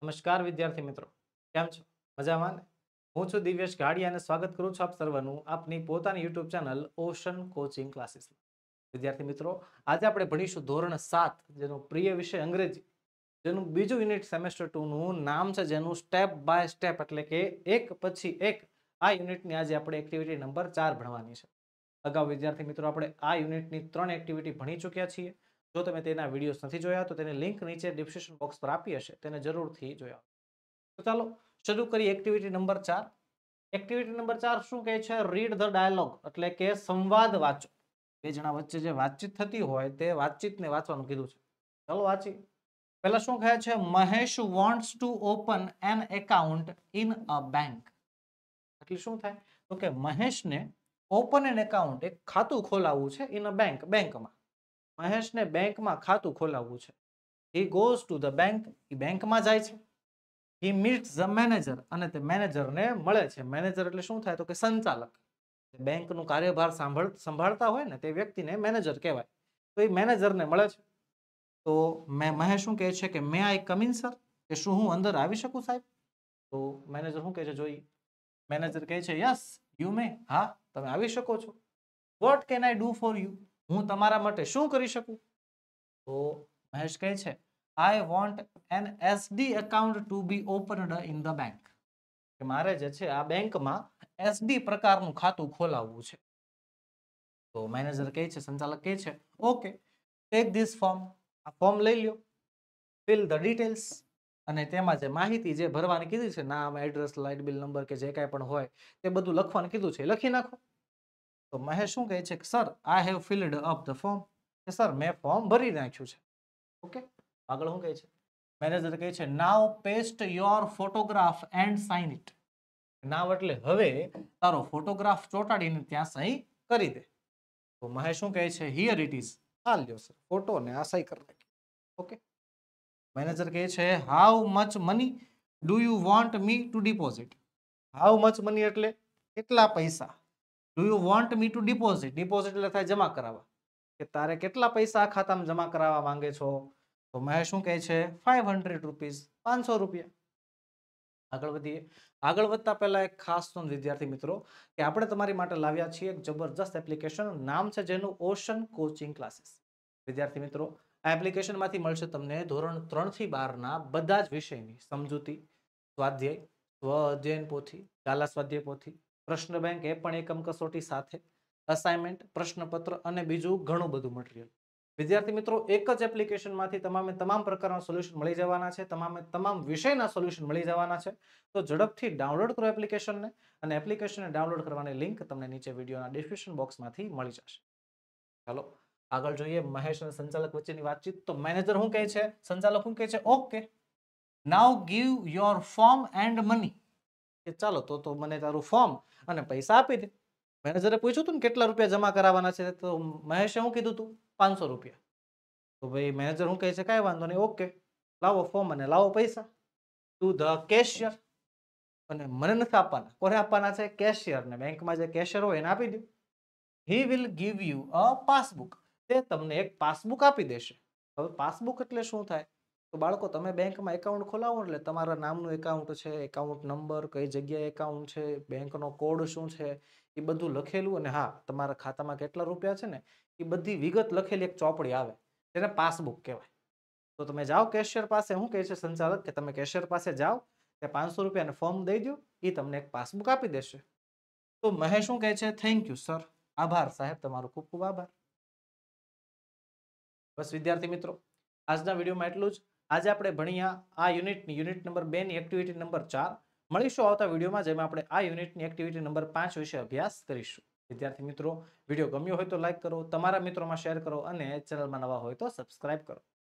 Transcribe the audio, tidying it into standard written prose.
નમસ્કાર વિદ્યાર્થી મિત્રો, કેમ છો? મજામાં ને? હું છું દિવ્યેશ ગાડિયા અને સ્વાગત કરું છું આપ સર્વનું આપની પોતાની YouTube channel ocean coaching classes. વિદ્યાર્થી મિત્રો, આજે આપણે ભણીશું ધોરણ 7 જેનો પ્રિય વિષય અંગ્રેજી, જેનું બીજું યુનિટ સેમેસ્ટર 2 નું નામ છે જેનું સ્ટેપ બાય સ્ટેપ એટલે કે એક પછી એક આ યુનિટની આજે આપણે એક્ટિવિટી નંબર 4 ભણવાની છે. અગાઉ વિદ્યાર્થી મિત્રો આપણે આ યુનિટની 3 એક્ટિવિટી ભણી ચૂક્યા છીએ. જો તમે તેના વિડીયોઝ નથી જોયા તો તેની લિંક નીચે ડિસ્ક્રિપ્શન બોક્સ પર આપી હશે, તેને જરૂરથી જોયા. તો ચાલો શરૂ કરીએ એક્ટિવિટી નંબર 4. એક્ટિવિટી નંબર 4 શું કહે છે? રીડ ધ ડાયલોગ એટલે કે સંવાદ વાંચો. બે જણા વચ્ચે જે વાતચીત થતી હોય તે વાતચીતને વાંચવાનું કીધું છે. ચાલો વાંચી. પહેલા શું કહે છે? Mahesh wants to open an account in a bank. એટલે શું થાય? તો કે મહેશને ઓપન એન એકાઉન્ટ એક ખાતું ખોલાવવું છે ઇન અ બેંક, બેંકમાં. મહેશને બેંકમાં ખાતું ખોલાવવું છે. He goes to the bank, એ બેંકમાં જાય છે. હી મીટ્સ ધ મેનેજર, અને તે મેનેજરને મળે છે. મેનેજર એટલે શું થાય? તો કે સંચાલક. બેંકનું કાર્યભાર સંભાળતા હોય ને તે વ્યક્તિને મેનેજર કહેવાય. તો એ મેનેજરને મળે છે. તો મહેશ શું કહે છે કે મે આઈ કમ ઇન સર, કે શું હું અંદર આવી શકું સાહેબ? તો મેનેજર શું કહે છે જોઈએ. મેનેજર કહે છે યસ યુ મે, હા તમે આવી શકો છો. What can I do for you, હું તમારા માટે શું કરી શકું? તો મહેશ કહે છે I want an SD account to be opened in the bank, કે મારે જે છે આ બેંકમાં એસડી પ્રકારનું ખાતું ખોલાવવું છે. તો મેનેજર કહે છે, સંચાલક કહે છે ઓકે ટેક ધીસ ફોર્મ, આ ફોર્મ લઈ લ્યો. ફિલ ધ ડિટેલ્સ, અને તેમાં જે માહિતી જે ભરવાની કીધી છે, નામ, એડ્રેસ, લાઇટ બિલ નંબર કે જે કાંઈ પણ હોય તે બધું લખવાનું કીધું છે, લખી નાખો. તો મહેશ શું કહે છે કે sir I have filled up the form, કે સર મેં ફોર્મ ભરી નાખ્યું છે. ઓકે, આગળ શું કહે છે? મેનેજર કહે છે now paste your photograph and sign it. Now એટલે હવે તારો ફોટોગ્રાફ ચોંટાડીને ત્યાં સહી કરી દે. તો મહેશ શું કહે છે હિયર ઇટ ઇઝ, આ લ્યો સર ફોટો ને આ સહી કરી નાખી. ઓકે, મેનેજર કહે છે how much money do you want me to deposit. How much money એટલે કેટલા પૈસા. Do you want me to deposit, deposit એટલે થાય જમા કરાવવા, કે તારે કેટલા પૈસા આ ખાતામાં જમા કરાવવા માંગે છો? તો મહેશ શું કહે છે 500 રૂપીસ, 500 રૂપિયા. આગળ વધીએ. આગળ વધતા પહેલા એક ખાસ નોંધ વિદ્યાર્થી મિત્રો, કે આપણે તમારી માટે લાવ્યા છીએ એક જબરજસ્ત એપ્લિકેશન, નામ છે જેનું ઓશન કોચિંગ ક્લાસીસ. વિદ્યાર્થી મિત્રો, આ એપ્લિકેશનમાંથી મળશે તમને ધોરણ 3 થી 12 ના બધા જ વિષયની સમજૂતી, સ્વાધ્યાય, સ્વ અધ્યયન પોથી, ગાલા સ્વાધ્યાય પોથી, પ્રશ્ન બેંક એ પણ એકમ કસોટી સાથે, અસાઇનમેન્ટ, પ્રશ્નપત્ર અને બીજું ઘણું બધું મટીરિયલ. વિદ્યાર્થી મિત્રો, એક જ એપ્લિકેશનમાંથી તમામ પ્રકારના સોલ્યુશન મળી જવાના છે, તમામ વિષયના સોલ્યુશન મળી જવાના છે. તો ઝડપથી ડાઉનલોડ કરો એપ્લિકેશનને, અને એપ્લિકેશનને ડાઉનલોડ કરવાની લિંક તમને નીચે વિડીયોના ડિસ્ક્રિપ્શન બોક્સમાંથી મળી જશે. ચાલો આગળ જોઈએ મહેશ અને સંચાલક વચ્ચેની વાતચીત. તો મેનેજર શું કહે છે, સંચાલક શું કહે છે okay now give your form and money, કે ચાલો તો મને તારું ફોર્મ અને પૈસા આપી દે. મેનેજરે પૂછ્યું હતું ને કેટલા રૂપિયા જમા કરાવવાના છે, તો મહેશે શું કીધું હતું 500 રૂપિયા. તો ભાઈ મેનેજર શું કહે છે કાંઈ વાંધો નહીં, ઓકે લાવો ફોર્મ અને લાવો પૈસા ટુ ધ કેશિયર. અને મને નથી આપવાના, કોને આપવાના છે? કેશિયરને. બેંકમાં જે કેશિયર હોય એને આપી દો. He will give you a passbook, તે તમને એક પાસબુક આપી દેશે. હવે પાસબુક એટલે શું થાય? તો બાળકો, તમે બેંકમાં એકાઉન્ટ ખોલાવો એટલે તમારા નામનું એકાઉન્ટ છે, એકાઉન્ટ નંબર, કઈ જગ્યાએ એકાઉન્ટ છે, બેંકનો કોડ શું છે, એ બધું લખેલું, અને હા તમારા ખાતામાં કેટલા રૂપિયા છે ને એ બધી વિગત લખેલી એક ચોપડી આવે, જેને પાસબુક કહેવાય. તો તમે જાઓ કેશિયર પાસે, શું કહે છે સંચાલક કે તમે કેશિયર પાસે જાઓ, તે 500 રૂપિયાને ફોર્મ દઈ દો, એ તમને એક પાસબુક આપી દેશે. તો મહેશ શું કહે છે થેન્ક યુ સર, આભાર સાહેબ, તમારો ખૂબ ખૂબ આભાર. બસ વિદ્યાર્થી મિત્રો, આજના વિડીયોમાં એટલું જ. આજે આપણે ભણ્યા આ યુનિટ નંબર 2 ની એક્ટિવિટી નંબર 4. મળીશું આવતા વિડીયોમાં, જેમાં આપણે આ યુનિટની એક્ટિવિટી નંબર 5 વિશે અભ્યાસ કરીશું. વિદ્યાર્થી મિત્રો, વિડીયો ગમ્યો હોય તો લાઈક કરો, તમારા મિત્રોમાં શેર કરો, અને ચેનલમાં નવા હોય તો સબસ્ક્રાઇબ કરો.